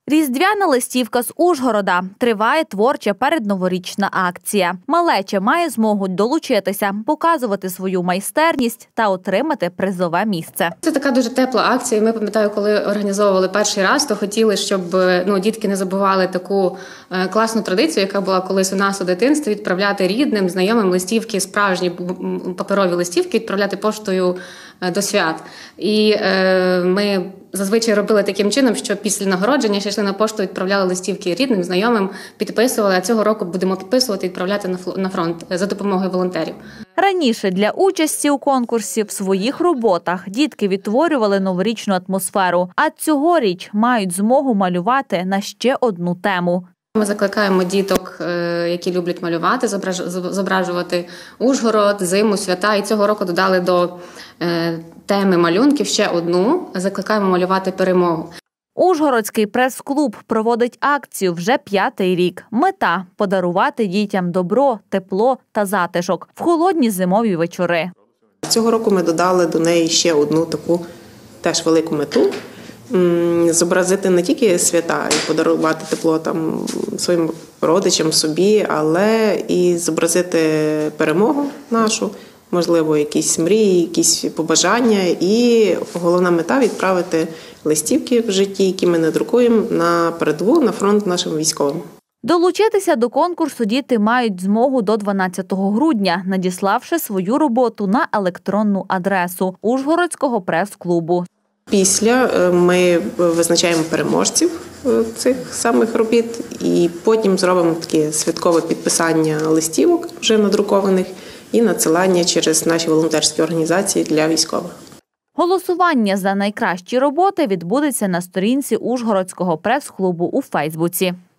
Різдвяна листівка з Ужгорода. Триває творча передноворічна акція. Малеча має змогу долучитися, показувати свою майстерність та отримати призове місце. Це така дуже тепла акція. Ми, пам'ятаю, коли організовували перший раз, то хотіли, щоб дітки не забували таку класну традицію, яка була колись у нас у дитинстві, відправляти рідним, знайомим листівки, справжні паперові листівки, відправляти поштою до свят. І ми зазвичай робили таким чином, що після нагородження ще йшли на пошту, відправляли листівки рідним, знайомим, підписували, а цього року будемо підписувати і відправляти на фронт за допомогою волонтерів. Раніше для участі у конкурсі в своїх роботах дітки відтворювали новорічну атмосферу, а цьогоріч мають змогу малювати на ще одну тему. Ми закликаємо діток, які люблять малювати, зображувати Ужгород, зиму, свята. І цього року додали до теми малюнків ще одну. Закликаємо малювати перемогу. Ужгородський прес-клуб проводить акцію вже 5-й рік. Мета – подарувати дітям добро, тепло та затишок в холодні зимові вечори. Цього року ми додали до неї ще одну таку теж велику мету. Зобразити не тільки свята і подарувати тепло там своїм родичам, собі, але і зобразити перемогу нашу, можливо, якісь мрії, якісь побажання. І головна мета – відправити листівки в житті, які ми надрукуємо на передову, на фронт нашим військовим. Долучитися до конкурсу діти мають змогу до 12 грудня, надіславши свою роботу на електронну адресу Ужгородського прес-клубу. Після ми визначаємо переможців цих самих робіт і потім зробимо таке святкове підписання листівок вже надрукованих і надсилання через наші волонтерські організації для військових. Голосування за найкращі роботи відбудеться на сторінці Ужгородського прес-клубу у Фейсбуці.